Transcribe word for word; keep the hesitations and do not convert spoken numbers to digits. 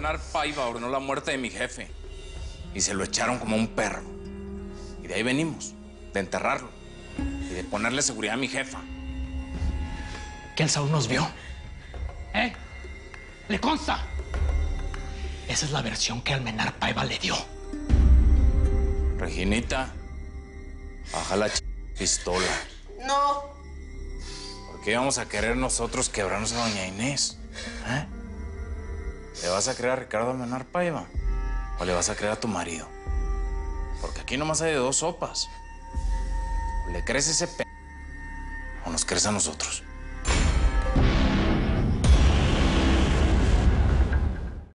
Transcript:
Almenar Paiva ordenó la muerte de mi jefe. Y se lo echaron como un perro. Y de ahí venimos, de enterrarlo. Y de ponerle seguridad a mi jefa. ¿Que el Saúl nos vio? ¿Eh? ¿Le consta? Esa es la versión que Almenar Paiva le dio. Reginita, baja la ch... pistola. No. ¿Por qué íbamos a querer nosotros quebrarnos a doña Inés? ¿Eh? ¿Le vas a creer a Ricardo Almenar Paiva? ¿O le vas a creer a tu marido? Porque aquí nomás hay de dos sopas. O le crees a ese p... o nos crees a nosotros.